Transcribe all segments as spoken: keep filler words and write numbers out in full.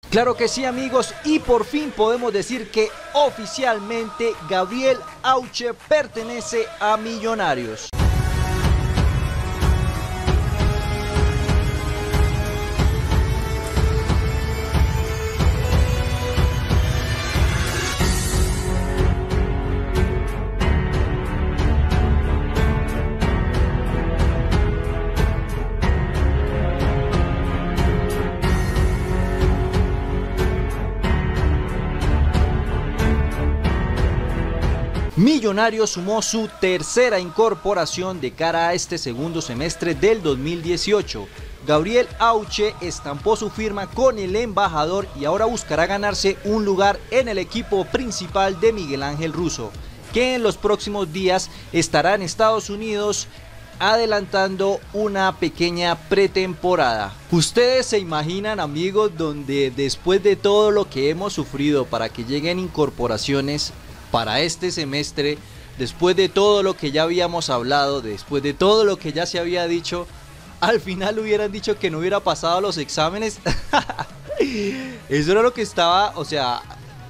Claro que sí, amigos, y por fin podemos decir que oficialmente Gabriel Hauche pertenece a Millonarios. Millonarios sumó su tercera incorporación de cara a este segundo semestre del dos mil dieciocho. Gabriel Hauche estampó su firma con el embajador y ahora buscará ganarse un lugar en el equipo principal de Miguel Ángel Russo, que en los próximos días estará en Estados Unidos adelantando una pequeña pretemporada. Ustedes se imaginan, amigos, donde después de todo lo que hemos sufrido para que lleguen incorporaciones para este semestre, después de todo lo que ya habíamos hablado, después de todo lo que ya se había dicho, al final hubieran dicho que no hubiera pasado los exámenes? Eso era lo que estaba, o sea,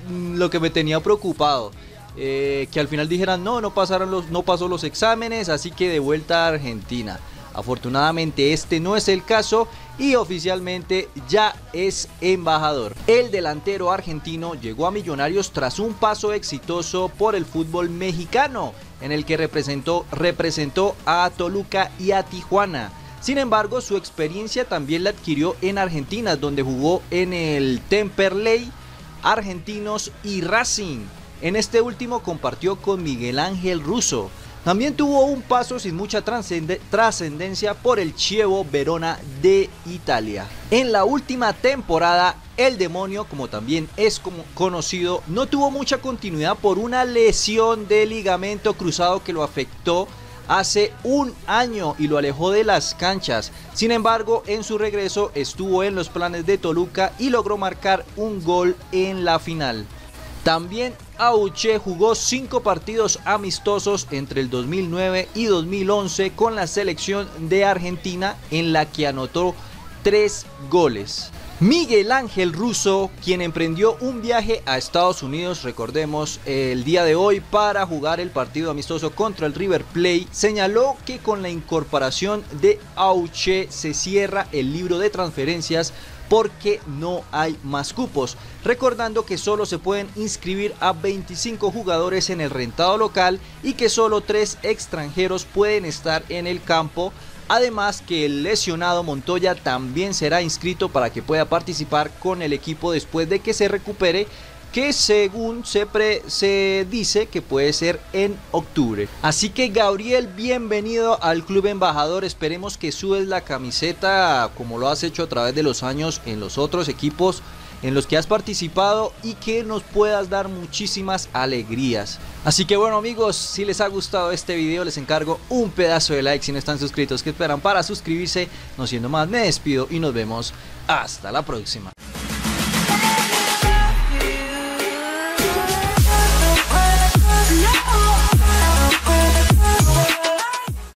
lo que me tenía preocupado, eh, que al final dijeran no, no pasaron los, no pasó los exámenes, así que de vuelta a Argentina. Afortunadamente este no es el caso y oficialmente ya es embajador. El delantero argentino llegó a Millonarios tras un paso exitoso por el fútbol mexicano, en el que representó, representó a Toluca y a Tijuana. Sin embargo, su experiencia también la adquirió en Argentina, donde jugó en el Temperley, Argentinos y Racing. En este último compartió con Miguel Ángel Russo. También tuvo un paso sin mucha trascendencia por el Chievo Verona de Italia. En la última temporada, el demonio, como también es como conocido, no tuvo mucha continuidad por una lesión de ligamento cruzado que lo afectó hace un año y lo alejó de las canchas. Sin embargo, en su regreso estuvo en los planes de Toluca y logró marcar un gol en la final. También Hauche jugó cinco partidos amistosos entre el dos mil nueve y dos mil once con la selección de Argentina, en la que anotó tres goles. Miguel Ángel Russo, quien emprendió un viaje a Estados Unidos, recordemos, el día de hoy para jugar el partido amistoso contra el River Plate, señaló que con la incorporación de Hauche se cierra el libro de transferencias porque no hay más cupos, recordando que solo se pueden inscribir a veinticinco jugadores en el rentado local y que solo tres extranjeros pueden estar en el campo. Además que el lesionado Montoya también será inscrito para que pueda participar con el equipo después de que se recupere, que según se, pre, se dice que puede ser en octubre. Así que Gabriel, bienvenido al Club Embajador. Esperemos que subes la camiseta como lo has hecho a través de los años en los otros equipos en los que has participado y que nos puedas dar muchísimas alegrías. Así que bueno, amigos, si les ha gustado este video, les encargo un pedazo de like. Si no están suscritos, ¿qué esperan para suscribirse? No siendo más, me despido y nos vemos hasta la próxima.